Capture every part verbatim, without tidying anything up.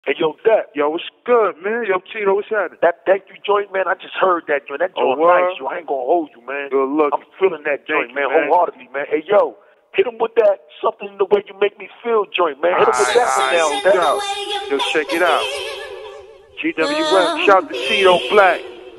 Hey, yo, Dep. Yo, what's good, man? Yo, Tito, what's happening? That thank you joint, man, I just heard that joint. That joint Oh, nice, yo. I ain't gonna hold you, man. Good luck. I'm feeling that joint, you, man, man, wholeheartedly, man. Hey, yo, hit him with that something the way you make me feel joint, man. Hit him with that one now, check it Dep. out. Yo, check it out. G W F, shout to Tito Black.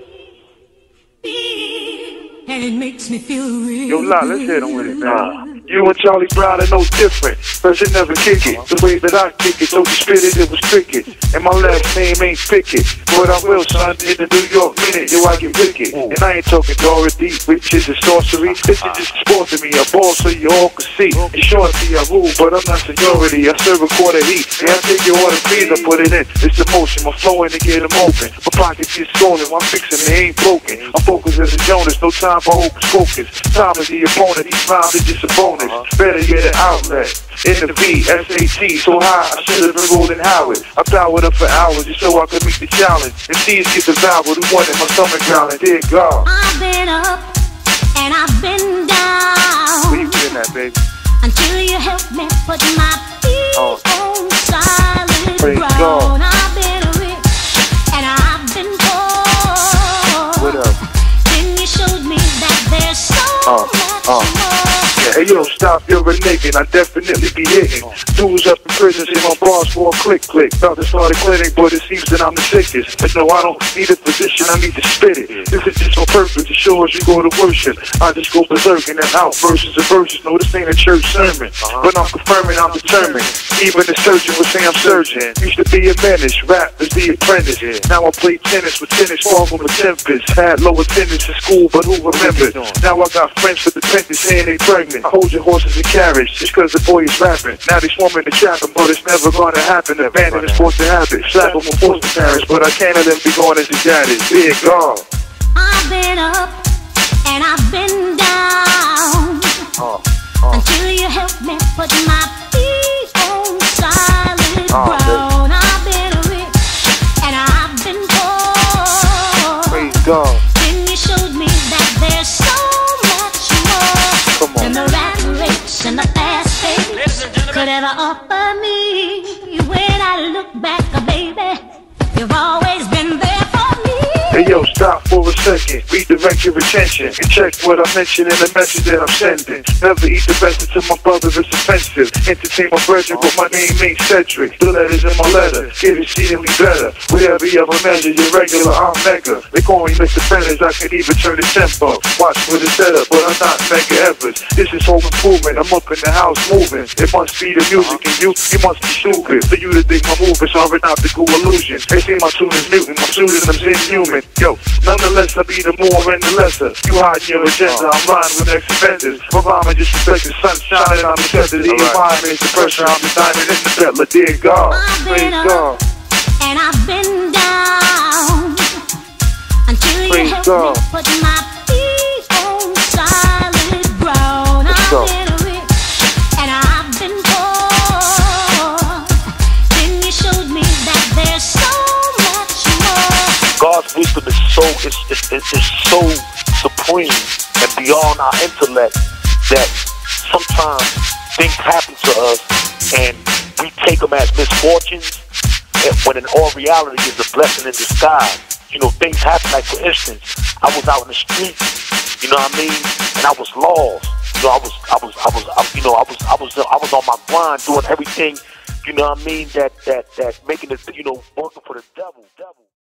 And it makes me feel real. Yo, La, let's hit him with it, man. You and Charlie Brown are no different. Person never kick it. The way that I kick it, so you spit it, it was cricket. And my last name ain't Pickett. But I will, son, in the New York minute, yo, I get wicked. And I ain't talking Dorothy, witches and sorcery. This is just sport to me, a ball so you all can see. And shorty, I rule, but I'm not seniority. I serve a quarter heat. And I take your order, please, I put it in. It's emotion, I'm flowing to get them open. My pockets get swollen, I'm fixing, they ain't broken. I'm focused as a Jonas, no time for hocus pocus. Time is the opponent, these rhymes are just a bonus. Better get an outlet. In the V, S A T, so high, I should have been rolling Howard. I powered up for hours just so I could meet the challenge. And C's get devoured, who wanted my stomach growling, dear God. I've been up and I've been down. Where you been at, baby? Until you help me put my feet Oh. on solid Praise ground. God. I've been rich and I've been poor. What up? Then you showed me that there's so Uh, much uh. more. Hey, yo, stop, you're a nigga, I definitely be hitting. Dudes up in prison, see my bars for a click, click. About to start a clinic, but it seems that I'm the sickest. But no, I don't need a physician, I need to spit it. This is just on purpose to show as you go to worship. I just go berserk and then out verses and verses. No, this ain't a church sermon, but I'm confirming I'm determined. Even the surgeon would say I'm surgeon. Used to be a menace, rap is the apprentice. Now I play tennis with tennis, far from a tempest. Had low attendance in school, but who remembers? Now I got friends with the dentist saying they pregnant. Hold your horses in carriage, just cause the boy is rapping. Now they swarming to trap him, but it's never gonna happen. Abandon is forced to happen. Slap him and force the parents, but I can't let them be going as his dad is. Dear God. I've been up and I've been down. Uh, uh. Until you help me put my feet on solid Oh, ground. I've been rich and I've been poor. Praise God. Then you showed me that there's so much more Come on. than the rat race and the fast pace could ever offer me. When I look back, baby, you've always been there for me. Hey yo, stop for a second, redirect your attention and check what I mentioned in the message that I'm sending. Never eat the best until my brother is offensive. Entertain my brethren, but my name ain't Cedric. The letters in my letter, get exceedingly better. With every other measure, you're regular, I'm mega. They call me Mister Benners, I can even turn the tempo. Watch for the setup, but I'm not mega Evers. This is home improvement, I'm up in the house moving. It must be the music and you, you must be stupid. For you to think my movements are an optical illusion. They say my tune is mutant, my pseudonym's inhuman. Yo, nonetheless, I be the more and the lesser. You hide your agenda, I'm riding with ex-offenders. My rhyme just respect the sunshine, I'm accepted. The environment is the pressure, I'm the diamond in the butler. Dear God, I've praise been God. up and I've been down. Until you Praise help God. me put my feet on solid ground. Let's I've go. been rich and I've been poor. Then you showed me that there's so much more. God's wisdom is so is is, is, is so supreme and beyond our intellect that sometimes things happen to us and we take them as misfortunes, and when in all reality is a blessing in disguise. You know, things happen. Like for instance, I was out in the street, you know what I mean, and I was lost. You know, I was I was I was I, you know I was I was I was on my grind doing everything. You know what I mean? That that that making it, you know, working for the devil, devil.